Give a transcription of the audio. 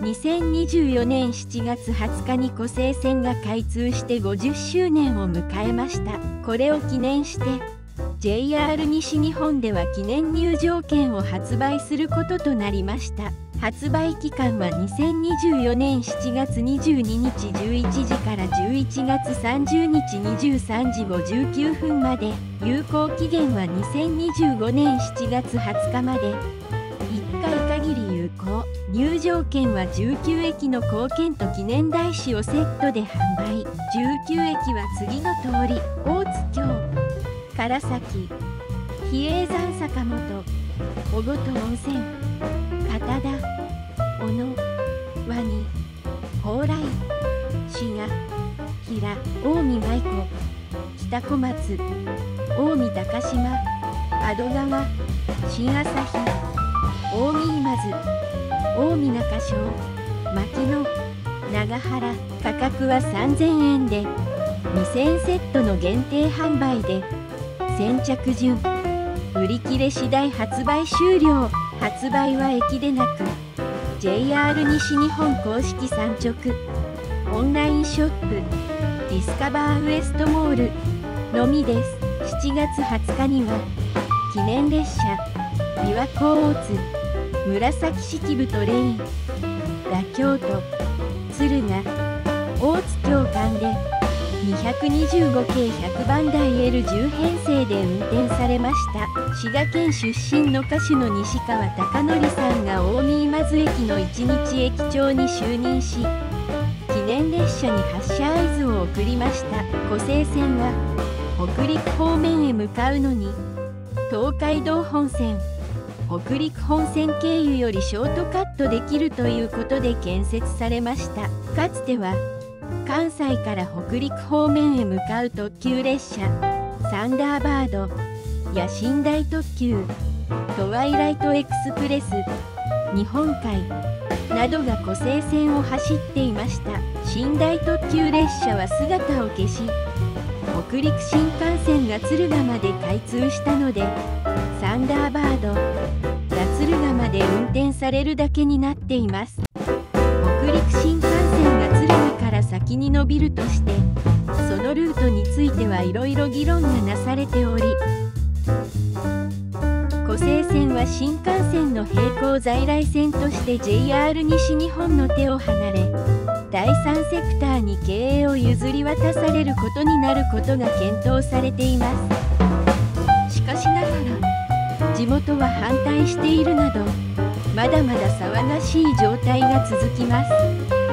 2024年7月20日に湖西線が開通して50周年を迎えました。これを記念して JR 西日本では記念入場券を発売することとなりました。発売期間は2024年7月22日11時から11月30日23時59分まで、有効期限は2025年7月20日まで、1回限り有効。入場券は19駅の硬券と記念台紙をセットで販売。19駅は次の通り：大津峡、唐崎、比叡山坂本、小琴温泉、片田、小野、和木、蓬莱、滋賀、吉良、近江舞子、北小松、近江高島、安堵川、新朝日、近江今津、近江中小、牧野、長原。価格は3000円で2000セットの限定販売で、先着順、売り切れ次第発売終了。発売は駅でなく JR 西日本公式産直オンラインショップディスカバーウエストモールのみです。7月20日には記念列車琵琶湖大津紫式部トレインが京都敦賀大津京間で225系100番台 L10 編成で運転されました。滋賀県出身の歌手の西川貴教さんが近江今津駅の一日駅長に就任し、記念列車に発車合図を送りました。湖西線は北陸方面へ向かうのに東海道本線、北陸本線経由よりショートカットできるということで建設されました。かつては関西から北陸方面へ向かう特急列車サンダーバードや寝台特急トワイライトエクスプレス日本海などが湖西線を走っていました。寝台特急列車は姿を消し、北陸新幹線が敦賀まで開通したのでサンダーバードが敦賀まで運転されるだけになっています。北陸新幹線が敦賀から先に伸びるとして、そのルートについてはいろいろ議論がなされており、湖西線は新幹線の並行在来線として JR 西日本の手を離れ、第三セクターに経営を譲り渡されることになることが検討されています。しかしながら地元は反対しているなど、まだまだ騒がしい状態が続きます。